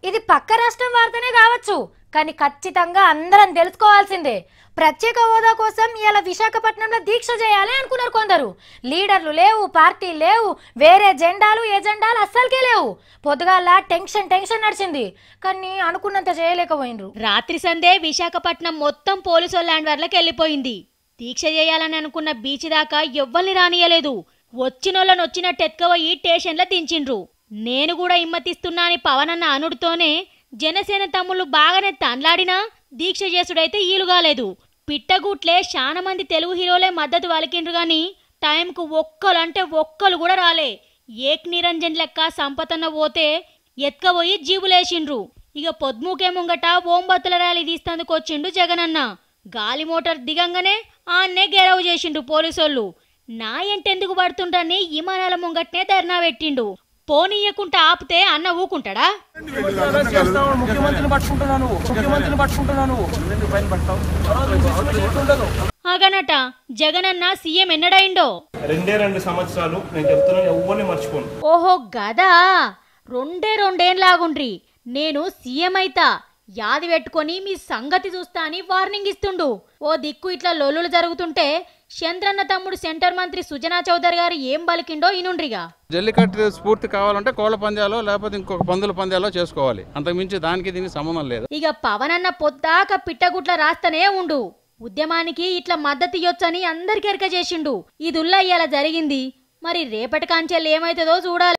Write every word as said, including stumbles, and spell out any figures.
ఇది పక్క రాష్ట్రం వార్తనే కావచ్చు, కానీ ఖచ్చితంగా అందరం తెలుసుకోవాల్సిందే. ప్రత్యేక హోదా కోసం ఇలా విశాఖపట్నంలో దీక్ష చేయాలి అనుకున్నారు కొందరు. లీడర్లు లేవు, పార్టీ లేవు, వేరే జెండాలు ఎజెండాలు అస్సలకే లేవు. పొద్దుగాల టెన్షన్ టెన్షన్ నడిచింది, కానీ అనుకున్నంత చేయలేకపోయినరు. రాత్రి సందే విశాఖపట్నం మొత్తం పోలీసు ల్యాండ్ వర్లకు వెళ్ళిపోయింది. దీక్ష చేయాలని అనుకున్న బీచ్ దాకా ఎవ్వరిని రానియలేదు. వచ్చినోళ్ళని వచ్చినట్టు ఎత్తుకుపోయి స్టేషన్లో దించిండ్రు. నేను కూడా హిమ్మతిస్తున్నా అని పవన్ అన్న అనుడితోనే జనసేన తమ్ముళ్ళు బాగానే తండ్లాడినా దీక్ష చేసుడైతే ఈలుగాలేదు. పిట్టగుట్లే చాలా మంది తెలుగు హీరోలే మద్దతు వలికిండ్రు గాని టైంకు ఒక్కలంటే ఒక్కలు కూడా రాలే. ఏక్ నిరంజన్ లెక్క సంపతన్న పోతే ఎత్తుకపోయి జీబులేసిండ్రు. ఇక పొద్దుముకే ముంగట ఓంబత్తుల ర్యాలీ తీస్తందుకు వచ్చిండు జగనన్న. గాలి మోటార్ దిగంగానే ఆన్నే గెరవు చేసిండు పోలీసోళ్ళు. నా ఎంటెందుకు పడుతుండ్రని విమానాల ముంగట్నే ధర్నా పెట్టిండు. పోనీయకుంటా ఆపితే అన్న ఊకుంటాడా? అగనట జగనన్న సీఎం ఎన్నడైండో రెండే రెండు సంవత్సరాలు నేను చెప్తున్నాను, ఎవ్వరిని మర్చిపోను. ఓహో గదా, రెండే రెండేంలాగుండ్రి నేను సీఎం అయితా, యాది పెట్టుకొని మీ సంగతి చూస్తా అని వార్నింగ్ ఇస్తుండు. ఓ దిక్కు ఇట్లా లొల్లులు జరుగుతుంటే చంద్రన్న తమ్ముడు సెంటర్ మంత్రి సుజనా చౌదరి గారు ఏం బలికిండో ఇనుండ్రిగా. జల్లికట్టు స్ఫూర్తి కావాలంటే కోళ్ల పందాలో లేకపోతే ఇంకొక పందుల పందాలో చేసుకోవాలి, అంతకుమించి దానికి దీనికి సంబంధం లేదు. ఇక పవన్ అన్న పొద్దాక పిట్టగుట్ల రాస్తనే ఉండు. ఉద్యమానికి ఇట్లా మద్దతు ఇయ్యొచ్చని అందరికి ఎరక చేసిండు. ఇదుల్లా ఇయ్యాల జరిగింది, మరి రేపటి కాంచెల్ ఏమైతుందో చూడాలి.